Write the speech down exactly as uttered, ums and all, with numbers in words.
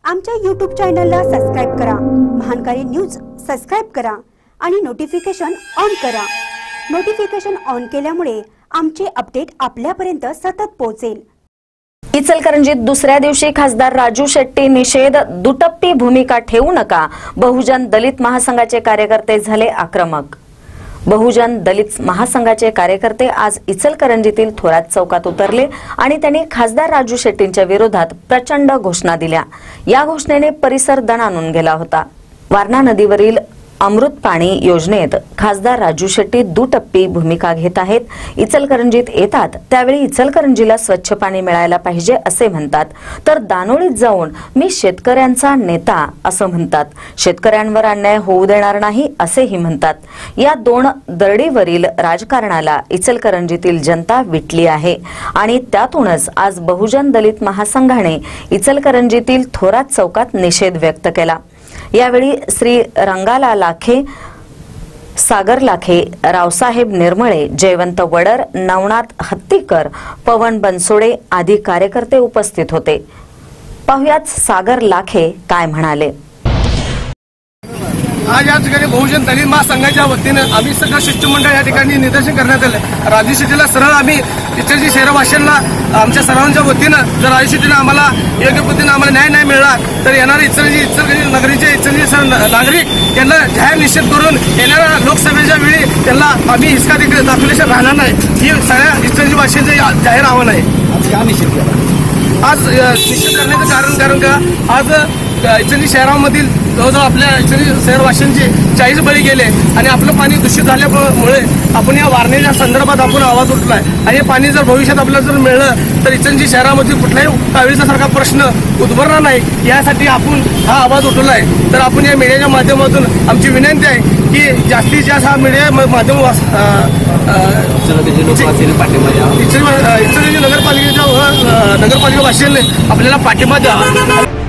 आमच्या यूट्यूब चॅनलला सबस्क्राइब करा, महानकारी न्यूज सबस्क्राइब करा आणि नोटिफिकेशन ऑन करा। नोटिफिकेशन ऑन केल्यामुळे आमचे अपडेट आपल्यापर्यंत सतत पोहोचेल। इचलकरंजीत दुसऱ्या दिवशी खासदार राजू शेट्टी निषेध, दुटप्पी भूमिका ठेवू नका, बहुजन दलित महासंघाचे कार्यकर्ते झाले आक्रमक। बहुजन दलित महासंघाचे कार्यकर्ते आज इचलकरंजीतील थोरात चौकात उतरले आणि त्यांनी खासदार राजू शेट्टींच्या विरोधात प्रचंड घोषणा दिल्या। या घोषणेने परिसर दणाणून गेला होता। वारणा नदीवरील अमृत पाणी योजनेत खासदार राजू शेट्टी दुटप्पी भूमिका घेत आहेत। इचलकरंजीत येतात त्यावेळी इचलकरंजीला स्वच्छ पाणी मिळायला पाहिजे असे म्हणतात, तर दानोळीत जाऊन मी शेतकऱ्यांचा नेता असं म्हणतात। शेतकऱ्यांवर अन्याय होऊ देणार नाही असेही म्हणतात। या दोन दरडीवरील राजकारणाला इचलकरंजीतील जनता विटली आहे आणि त्यातूनच आज बहुजन दलित महासंघाने इचलकरंजीतील थोरात चौकात निषेध व्यक्त केला। यावेळी श्री रंगाला लाखे, सागर लाखे, रावसाहेब निर्मळे, जयवंत वडर, नवनाथ हत्तीकर, पवन बनसोडे आदी कार्यकर्ते उपस्थित होते। पाहुयात सागर लाखे काय म्हणाले। आज या ठिकाणी बहुजन दलित महासंघाच्या वतीनं आम्ही सगळं शिष्टमंडळ या ठिकाणी निदर्शन करण्यात आलं। राजू शेट्टीला सरळ आम्ही इचलकरंजी शहरवासियांना आमच्या सर्वांच्या वतीनं जर राजू शेट्टीनं आम्हाला योग्य पद्धतीनं आम्हाला न्याय नाही मिळाला तर येणारे इचलकरंजी इचलकरंजी नगरीचे इचलकरंजी नागरिक यांना जाहीर निषेध करून येणाऱ्या लोकसभेच्या वेळी त्यांना आम्ही हिसका देखील दाखवल्याशिवाय राहणार नाही, ही सगळ्या इचलकरंजी वासियांचे जाहीर आव्हान आहे। आज का निषेध केला? आज निषेध करण्याचं कारण कारण का आज इचलकरंजी शहरामधील जवळजवळ आपल्या इचलकरंजी शहरवासियांचे चाळीस बळी गेले आणि आपलं पाणी दूषित झाल्यामुळे आपण या वारणेच्या संदर्भात आपण आवाज उठलाय आणि हे पाणी जर भविष्यात आपल्याला जर मिळलं तर इचलकरंजी शहरामध्ये कुठलाही कावीळासारखा प्रश्न उद्भवणार नाही, यासाठी आपण हा आवाज उठवलाय। तर आपण या मीडियाच्या माध्यमातून आमची विनंती आहे की जास्तीत जास्त हा मीडिया माध्यम इचलकरंजी नगरपालिकेच्या नगरपालिका वासियांनी आपल्याला पाठिंबा द्यावा।